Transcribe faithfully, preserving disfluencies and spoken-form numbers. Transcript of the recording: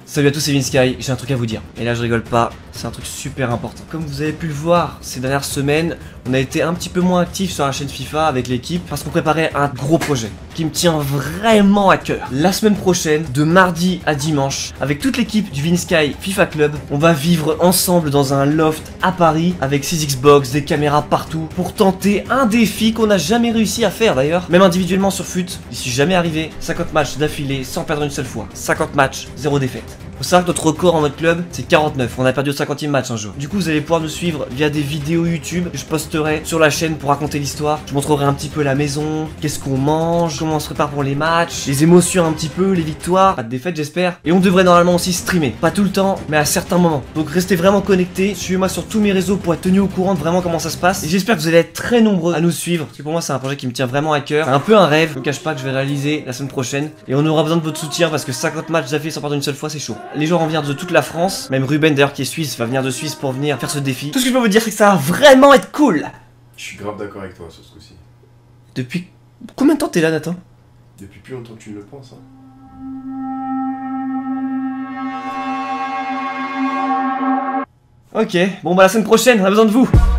Salut à tous, c'est Vinsky, j'ai un truc à vous dire. Et là je rigole pas, c'est un truc super important. Comme vous avez pu le voir ces dernières semaines, on a été un petit peu moins actifs sur la chaîne FIFA avec l'équipe parce qu'on préparait un gros projet qui me tient vraiment à cœur. La semaine prochaine, de mardi à dimanche, avec toute l'équipe du Vinsky FIFA Club, on va vivre ensemble dans un loft à Paris avec six Xbox, des caméras partout pour tenter un défi qu'on n'a jamais réussi à faire d'ailleurs. Même individuellement sur F U T, j'y suis jamais arrivé. cinquante matchs d'affilée sans perdre une seule fois. cinquante matchs, zéro défaite. Faut savoir que notre record en mode club c'est quarante-neuf, on a perdu au cinquantième match un jour. Du coup vous allez pouvoir nous suivre via des vidéos YouTube que je posterai sur la chaîne pour raconter l'histoire. Je montrerai un petit peu la maison, qu'est-ce qu'on mange, comment on se prépare pour les matchs, les émotions un petit peu, les victoires, pas de défaites j'espère. Et on devrait normalement aussi streamer, pas tout le temps mais à certains moments. Donc restez vraiment connectés, suivez-moi sur tous mes réseaux pour être tenu au courant de vraiment comment ça se passe. Et j'espère que vous allez être très nombreux à nous suivre, parce que pour moi c'est un projet qui me tient vraiment à cœur. C'est un peu un rêve, je me cache pas que je vais réaliser la semaine prochaine. Et on aura besoin de votre soutien parce que cinquante matchs d'affilée sans perdre une seule fois c'est chaud. Les gens vont venir de toute la France, même Ruben d'ailleurs qui est suisse va venir de Suisse pour venir faire ce défi. Tout ce que je peux vous dire c'est que ça va vraiment être cool. Je suis grave d'accord avec toi sur ce coup-ci. Depuis combien de temps t'es là Nathan? Depuis plus longtemps que tu ne le penses hein. Ok, bon bah la semaine prochaine on a besoin de vous.